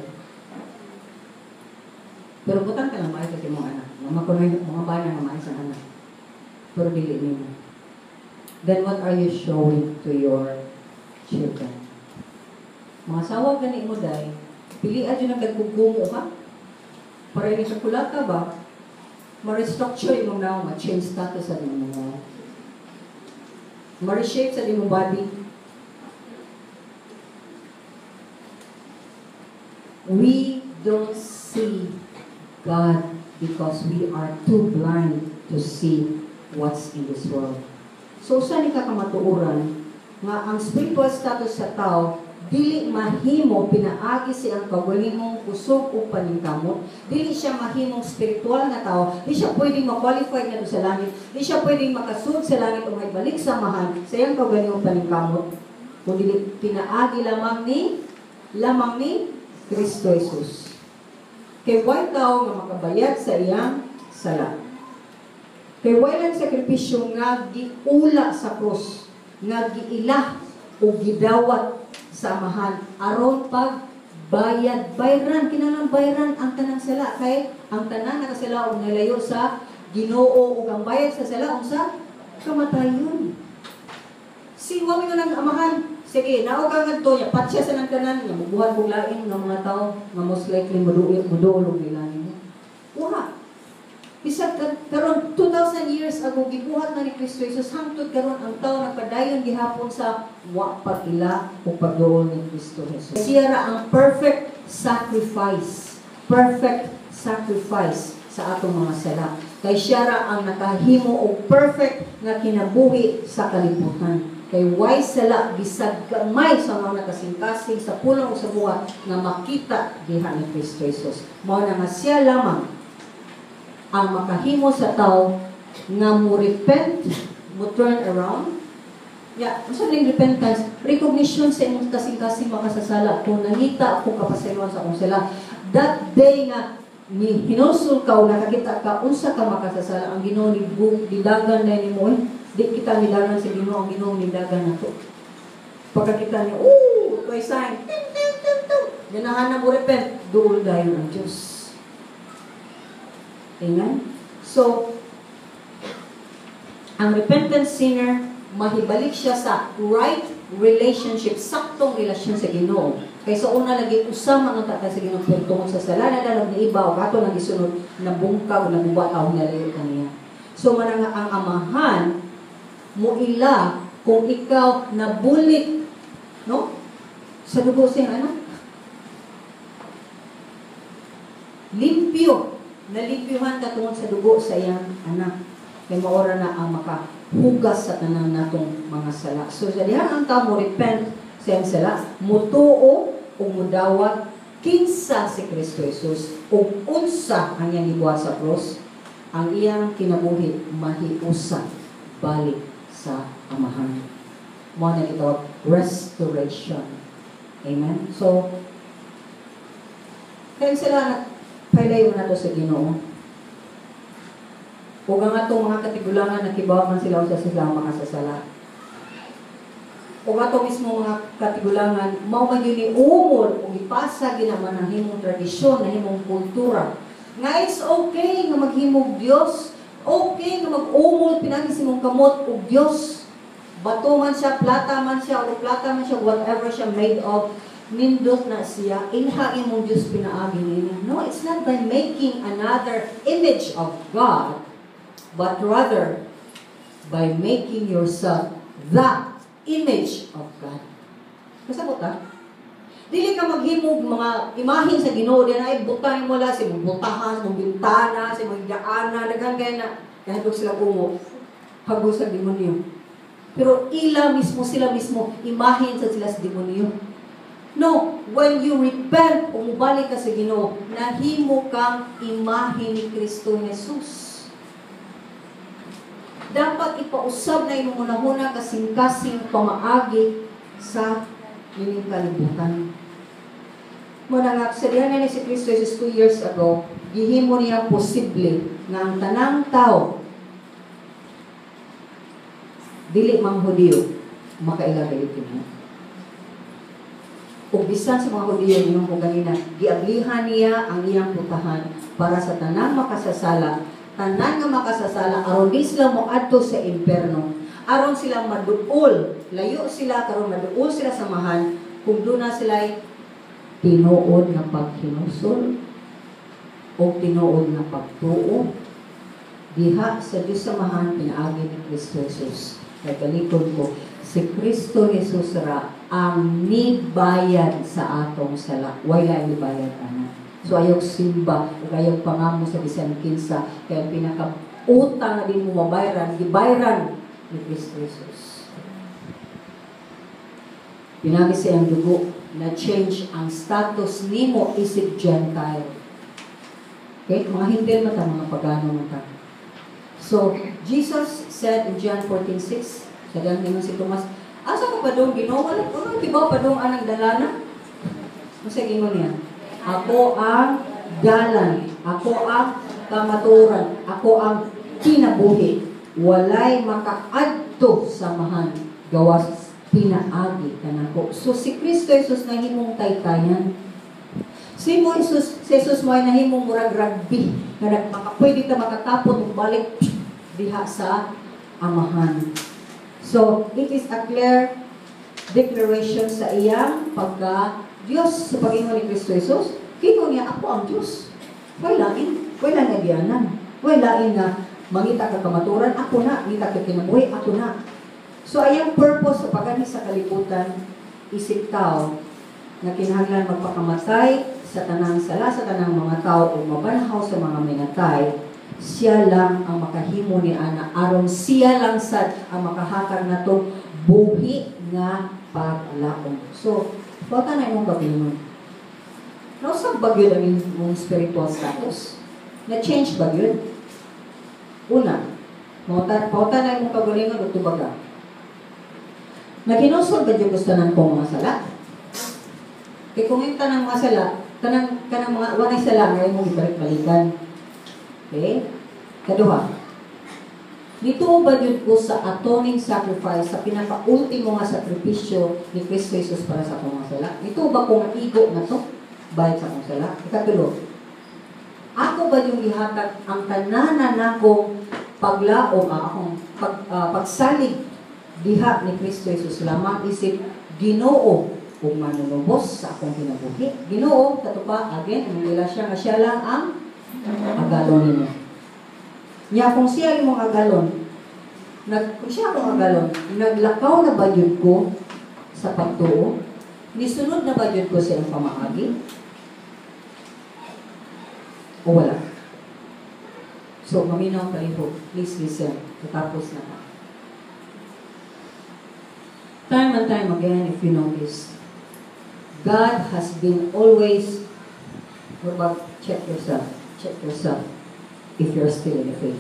Pero butang ka lang maayo sa imong anak. Mga makunoy, mga bana nga maayo sa anak. Pero dili nimo. Then what are you showing to your children? Mga sawa gani mo day, pilian yun ang nagkugumo ha? Para rin sa kulata ba, ma-restructure yung na, ma-change status sa din mo. Ma-reshape sa din mo body. We don't see God because we are too blind to see what's in this world. So, saan ikakamatuuran nga ang spiritual status sa tao dili mahimo pinaagi siyang kaugalingong kusog o paningkamot. Dili siya mahimong spiritual na tao. Di siya pwedeng ma-qualify nga sa langit. Di siya pwedeng makasud sa langit o may balik sa mahan sa iyang kaugalingong paningkamot. Kung dili pinaagi lamang ni lamang ni Kristo Jesus. Kay why tao nga makabayad sa iyang sala. Kay walang sakripisyo nga giula sa krus, nga giila o gidawat sa amahan aron pag bayad bayran kinahanglan bayran ang tanang sala kay ang tanang nakasala og nalayo sa Ginoo ug ang bayad sa sala unsa kamatayon. Si wa mi lang amahan sige naog ka ngadto nya patya sa nang tanan nga mubuhat og lain nga mga tawo nga most likely moduol moduol og ilalim. Wa bisag karon two thousand years ago gibuhat na ni Kristo Jesus hangtod karon ang tawo nagpadayon gihapon sa wa pagila o pagduol ni Kristo Jesus. Siya ra ang perfect sacrifice, perfect sacrifice sa atong mga sala. Kay siya ra ang nakahimo og perfect nga kinabuhi sa kalibutan. Kay way sala bisag gamay sa mga nakasingkasing sa pulong o sa buhat nga makita diha ni Kristo Jesus. Mao na nga siya lamang ang makahimo sa tao nga mo repent, mo turn around. Yeah, unsa ning repentance? Recognition sa imong kasing-kasing makasasala kung nangita ako kapasayloan sa akong sala. That day nga ni hinulsol ka o nakakita ka unsa ka makasasala ang Ginoo ni didagan na nimo eh. Di kita nidagan sa Ginoo ang Ginoo nidagan nato. Pagkakita niya, ooh, may sign. Ganahan na mo repent, duol dayon ang Dios. Amen? So, ang repentant sinner, mahibalik siya sa right relationship, saktong relasyon sa Ginoo. Kaysa una lagi usama ng tatay sa Ginoo pero tungkol sa sala na dalag ni iba o kato nang isunod na bungkaw, na bubataw, na layo kaniya. So, manang ang amahan, mo ila kung ikaw nabulit, no? Sa dugo siyang anak. Limpyo. Nalimpyuhan ka tungod sa dugo sa iyang anak. Kay maora na ang makahugas sa tanan natong mga sala. So, sa dihan ang tao mo repent sa iyang sala, mutuo o mudawat kinsa si Kristo Jesus o unsa ang iyang gibuhat sa cross, ang iyang kinabuhi mahiusa balik sa amahan. Mo na ito restoration. Amen? So, kaya sila pailayo na to sa Ginoo. Ug ang atong mga katigulangan nakibaw man sila sa sila makasasala. Ug ato mismo mga katigulangan mao man yun ni umol ug ipasa ginaman ang himong tradisyon, na himong kultura. Nga it's okay nga maghimog Dios, okay nga mag-umol pinagi sa imong kamot ug Dios. Bato man siya, plata man siya, o plata man siya, whatever siya made of, nindot na siya, inhain mong Diyos pinaagi niya. No, it's not by making another image of God, but rather by making yourself the image of God. Kasabot ha? Dili ka maghimog mga imahin sa Ginoo din ay butahin mo la si mong butahan, mong bintana, si mong gaana, naghangay na kahit sila kumo, hagos sa demonyo. Pero ila mismo, sila mismo, imahin sa sila sa demonyo. No, when you repent, umubalik ka sa Ginoo, nahimo kang imahe ni Kristo Jesus. Dapat ipausab na imong unahuna kasing-kasing pamaagi sa inyong kalibutan. Muna nga, sa diyan ni si Kristo Jesus two years ago, gihimo niya posible na ang tanang tao, dili mang Hudiyo, makailagay niya. Kung bisan sa mga Hudiyo niyo kung ganina, giablihan niya ang iyang putahan para sa tanang makasasala, tanan nga makasasala, aron di sila mo adto sa imperno, aron sila maduol, layo sila, karon maduol sila sa mahan, kung doon na sila tinuod na paghinusol, o tinuod na pagtuo, diha sa Diyos sa mahan, pinaagi ni Kristo Jesus. Kaya kalikod ko, si Kristo Jesus ra ang nibayad sa atong sala. Wala nibayad ana. So ayaw simba, o ayaw pangamo sa bisan kinsa, kaya pinaka-utang na din mo mabayran, gibayran ni Kristo Jesus. Pinagi sa iyang dugo, na change ang status nimo isip Gentile. Okay? Mga hindi mata, mga pagano mata. So, Jesus said in John fourteen six, sadyang naman si Tomas, asa ko pa doon Ginoo? Wala ko nang tibaw pa doon anang dalana? Masa gingon niya? Ako ang dalan, ako ang kamaturan, ako ang kinabuhi, walay makaadto samahan gawas pinaagi kanako. So si Kristo Jesus nahimong taytayan. Si mo Jesus, si Jesus mo ay nahimong murag rugby nga maka pwede ta makatapon ug balik diha sa amahan. So it is a clear declaration sa iyang pagka Diyos sa pag-ingon ni Kristo Jesus. Kiko niya, ako ang Diyos. Wala lain, wala nga diyanan. Wala lain na mangita ka kamaturan, ako na, ngita ka kinabuhi, ako na. So ayang purpose sa pagani sa kalibutan, isip tao na kinahanglan magpakamatay sa tanang sala sa tanang mga tao o mabanhaw sa mga minatay, siya lang ang makahimo ni ana aron siya lang sad ang makahatag nato buhi nga paglaom. So, bata na imong gabinon. Nausap ba yun ang imong spiritual status? Na-change ba yun? Una, pauta na imong kagalingon o tubaga. Naginusol ba yun gusto ng kong mga sala? Kaya kung yung tanang mga sala, kanang, kanang mga wanay sala ngayon mong ibalik-balikan. Okay? Kaduha, dito ba yun ko sa atoning sacrifice, sa pinaka-ultimo nga sakripisyo ni Kristo Jesus para sa akong mga sala? Ito ba kung igo na to? Bayad sa akong sala? Ikatulo, ako ba yung ihatag ang tananan akong paglaom, ah, akong pag, uh, pagsalig diha ni Kristo Jesus lamang isip Ginoo kung manunubos sa akong kinabuhi. Ginoo, katupa, again, ang nila siya nga siya lang ang agalon ninyo. Nya kung siya yung mga agalon, nag, kung siya ang agalon, naglakaw na ba yun ko sa pagtuo? Nisunod na ba yun ko sa iyong pamaagi? O wala? So, maminaw kayo. Please listen. Tatapos na pa. Time and time again, if you notice, God has been always, what about, check yourself, check yourself, if you're still in the faith.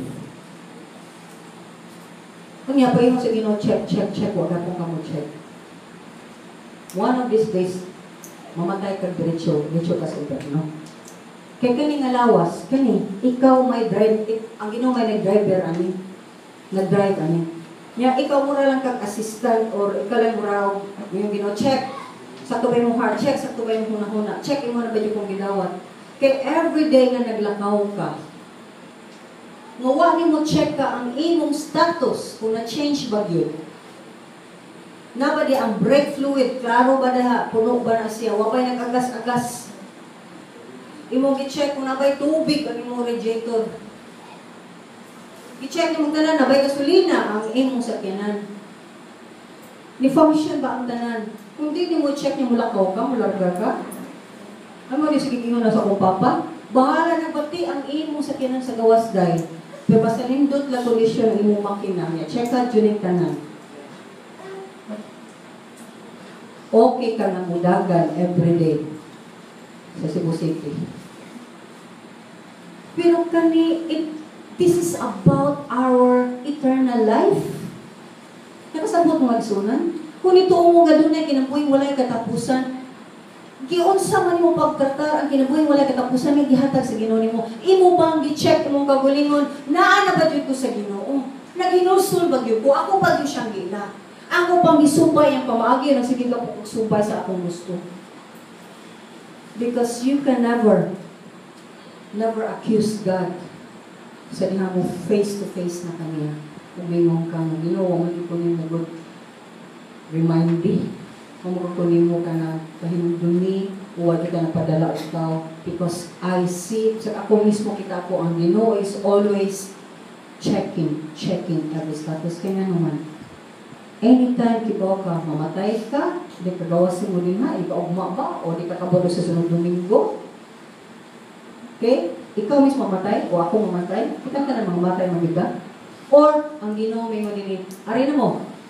Kung nga pa yung sa Ginoo, check, check, check, wag na pong kamo check. One of these days, mamatay ka diretso, diretso ka sa no? Kaya kaning alawas, kani, ikaw may drive, ik, ang Ginoo may nag-driver, ani, nag-drive, ani. Nga, ikaw mura lang kang assistant, or ikaw lang mura yung Ginoo, check, sa tubay mong heart, check, sa tubay mong huna-huna, check, imo na ba yung kong gidawat. Kaya everyday nga naglakaw ka, ngawa ni mo check ka ang imong status kung na-change ba yun. Na ba di ang brake fluid, klaro ba na, puno ba na siya, wabay nag-agas-agas. Imong i-check kung nabay tubig ang imong radiator. I-check imong tanan, nabay gasolina ang imong sakyanan. Ni-function ba ang tanan? Kung di mo check niyo mulakaw ka, mularga ka, ano mo di sige na sa akong papa? Bahala na pati ang imong sakyanan sa gawas day. Pero basta lindot lang kondisyon ang imong makina niya. Check out yun yung tanan. Okay ka na mudagan everyday sa Cebu City. Pero kani, it, this is about our eternal life. Nakasabot mo magsunan? Kung ito mo gadunay, kinabuhi walay katapusan, giunsa man mo pagkatar ang kinabuhi walay katapusan nga gihatag sa Ginoo nimo. Imo bang gi-check imong kagalingon naa na ba jud ko sa Ginoo? Naginulsol ba gyud ko? Ako ba gyud siyang gila? Ako pang gisumpay ang pamaagi nang sige ka pagsumpay sa akong gusto. Because you can never never accuse God sa diha mo face to face na kaniya. Umingong ka mo Ginoo, man ko nimo good remind me. Kung magkukunin mo ka na pahinduni, huwag ka na padala ikaw. Because I see, sa ako mismo kita ko, ang Ginoo is always checking, checking every status. Kaya naman, anytime kibaw ka, mamatay ka, di ka gawasin mo din ha, di ka ugma ba, o di ka kabalo sa sunod Domingo. Okay? Ikaw mismo mamatay, o ako mamatay, kita ka na mamatay magida. Or, ang Ginoo may madini, ari na mo,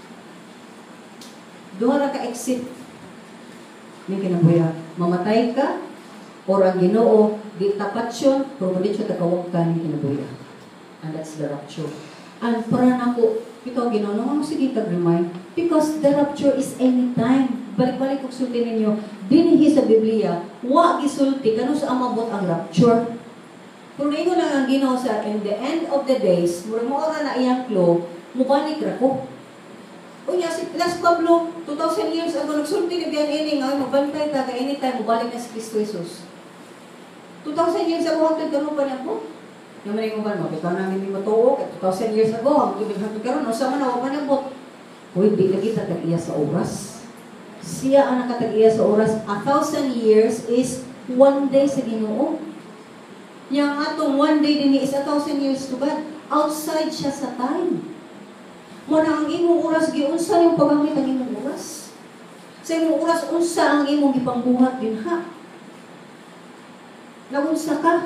doon na ka-exit. May kinabuya. Mamatay ka, or ang Ginoo, di tapat yun, pero di siya takawag ka ng kinabuya. And that's the rapture. And para na ko, ikaw Ginoo, naman sige kag-remind. Because the rapture is anytime. Balik-balik kong sulti ninyo, dinihi sa Biblia, wa gisulti, kano sa amabot ang rapture. Kung naingon lang ang Ginoo sa in the end of the days, mura mo ora na iyang klo, mubalik ra ko. Unya, si Las Pablo, two thousand years ago, nagsulti ni Bian Ining, ay magbantay ta, ka anytime, mubalik na si Kristo Jesus. two thousand years ago, hangtod ka pa niya po. Yung maning mo ba, mabitaw namin ni Matuo, two thousand years ago, hangtod hangtod ka ron, o sa man, huwag man ang bot. Uy, di lagi tatag-iya sa oras. Siya ang nakatag-iya sa oras. A thousand years is one day sa Ginoo. Yang atong one day din is a thousand years to God. Outside siya sa time. Muna ang imong oras, giunsa yung paggamit ang imong oras. Sa imong oras, unsa ang imong gipangbuhat din ha. Naunsa ka.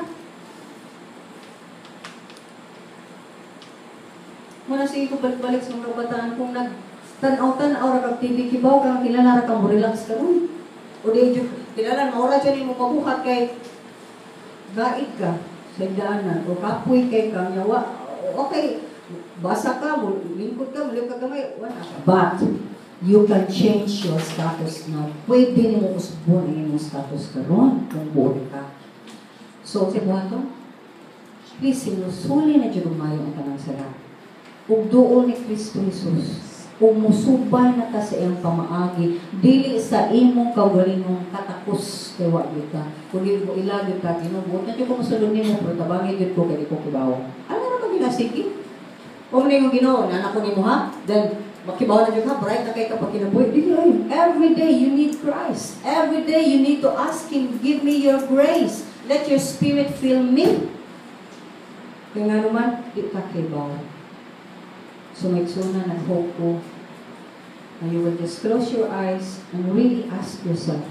Muna sige ko balik-balik sa mga bataan kung nag-tanaw-tanaw ra kag T V kibaw kang kilala ra ka mo relax ka ron. O di jo kilala mo ora jud imong mabuhat kay gaid ka sa daanan o kapoy kay kang yawa. Okay, basa ka, lingkod ka, maliw ka gamay, wala ka. But, you can change your status now. Pwede ni mo usbon ang imong status karon kung buhay ka. So, si Buhato, please, sinusuli na dyan umayo ang tanang sala. Ug doon ni Kristo Jesus, kung musubay na ta sa iyang pamaagi, dili sa imong kaugalingong katakos kay wa gyud ka. Kung mo ilagyo ka, ginubuot na dyan ko masulong nimo, pero tabangin dyan ko kay ko kibaw. Ano na ka ginasiki? Kung na yung Ginoo, na ako nimo ha, then makibaw na dyan ka, bright na kay kapag kinabuhi. Dili ay, every day you need Christ. Every day you need to ask Him, give me your grace. Let your spirit fill me. Kaya nga naman, di ka kibaw. So, magsuna, nag-hope ko na you will just close your eyes and really ask yourself,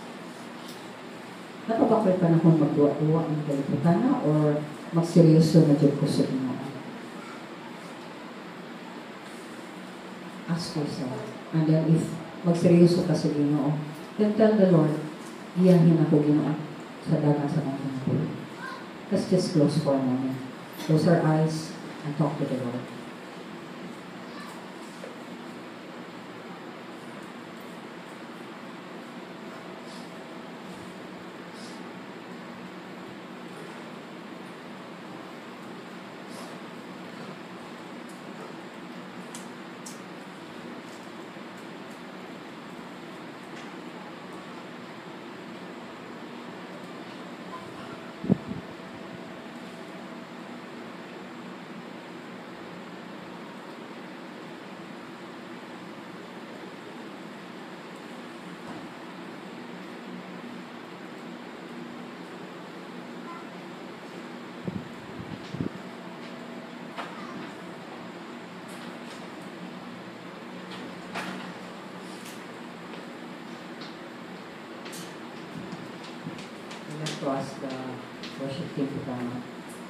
napapakay pa na kung magduwa-duwa ng kaliputan na or magseryoso na dyan ko sa inyo. Ask yourself. And then if magseryoso ka sa Ginoo, then tell the Lord, iyahin ako Ginoo sa dagat sa mga Ginoo. Let's just close for a moment. Close our eyes and talk to the Lord. To ask the worship team to come up.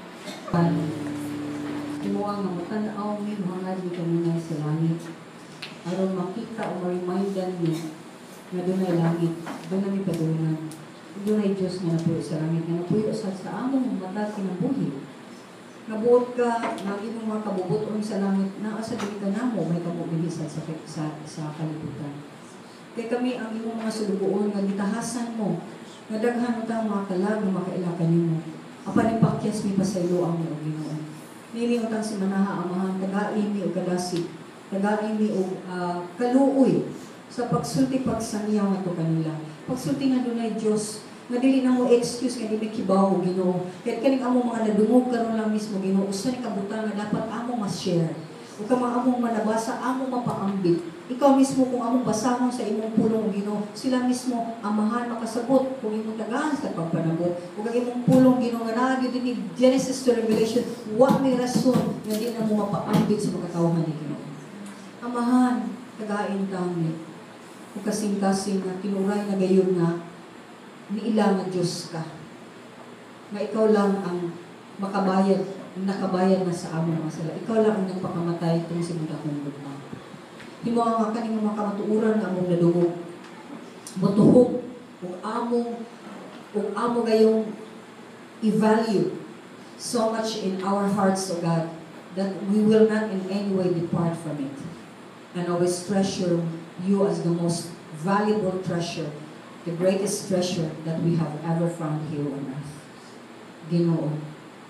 Imuang nga matanaw mi, hangad mi kanina sa langit. Aron makita o ma-remindan mi na doon ay langit, doon na mi padulungan. Doon ay Diyos nga napuyo sa langit, nga napuyo sa sa among mata kinabuhi. Nabuot ka, naging mga kabubuton sa langit, na asa dito na mo, may kabubilisan sa, sa, sa kalibutan. Kaya kami ang imong mga sulubuon, nga gitahasan mo, nadaghan mo tayong mga kalag na makailakan nimo. Apan ipakyas mi pasaylo ang mo, Ginoo. Nini utang si manaha amahan, tagai mi o kadasi, tagai mi o uh, kaluoy sa pagsulti pagsaniyaw nga to kanila. Pagsulti nga dunay Dios, nga dili na mo excuse nga dili kibaw, Ginoo. Ket kaning among mga nadungog karon lang mismo, Ginoo, usa ni kabutang nga dapat among ma-share. O ka mga among manabasa, among mapaambit. Ikaw mismo kung among basahon sa imong pulong, Ginoo, sila mismo amahan makasabot kung imong tagaan sa pagpanabot. Ug ang imong pulong, Ginoo, nga naa gyud ni Genesis to Revelation, wa may rason nga di na mo mapaambit sa makatawhan ni Ginoo. Amahan, tagain tami. Ug kasing-kasing nga tinuray na gayon nga niila nga Dios ka. Nga ikaw lang ang makabayad, nakabayad na sa among mga sala. Ikaw lang ang nagpakamatay kung si mga kundog na. Himo ang kaning mga kamatuuran nga among nadungog. Motuhog kung among kung amo gayong i-value so much in our hearts, O God, that we will not in any way depart from it. And always treasure you as the most valuable treasure, the greatest treasure that we have ever found here on earth. Ginoo,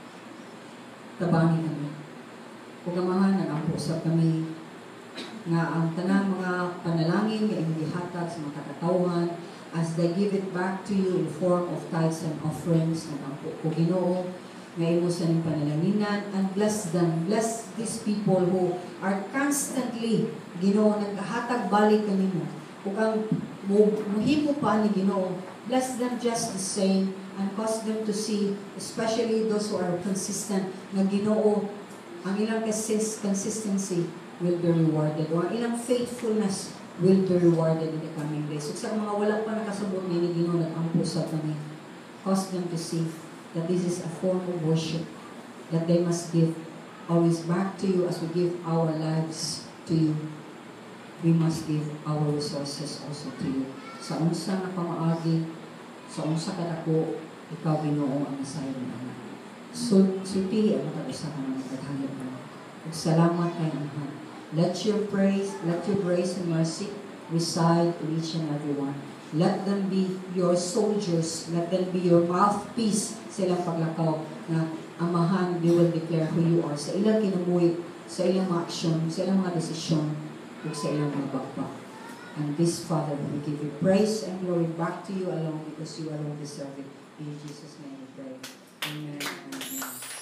tabangin kami. Kung amahan, nagampo sa kami nga ang tanang mga panalangin nga imong gihatag sa mga katawhan as they give it back to you in form of tithes and offerings, nagampo ko Ginoo nga imo sa ning panalanginan, and bless them, bless these people who are constantly Ginoo nagahatag balik kanimo. Kung ang muhimo pa ni Ginoo, bless them just the same and cause them to see, especially those who are consistent, na Ginoo, ang ilang consist, consistency will be rewarded, or ang ilang faithfulness will be rewarded in the coming days. So sa mga wala pa nakasabot ni Ginoo, nag-ampo sa kami, cause them to see that this is a form of worship that they must give always back to you as we give our lives to you. We must give our resources also to you. Sa unsa nga pamaagi, sa unsa kadako, ikaw Ginoo ang masayon ng anak. So, sultihi ang matag-usa ka ng maghahanap mo. Salamat kay Anhan. Let your praise, let your grace and mercy reside in each and every one. Let them be your soldiers. Let them be your mouthpiece sa ilang paglakaw na amahan, they will declare who you are sa ilang kinabuhi, sa ilang mga aksyon, sa ilang mga desisyon, ug sa ilang mga bakbak. And this, Father, we give you praise and glory back to you alone because you alone deserve it. In Jesus' name we pray. Amen and amen.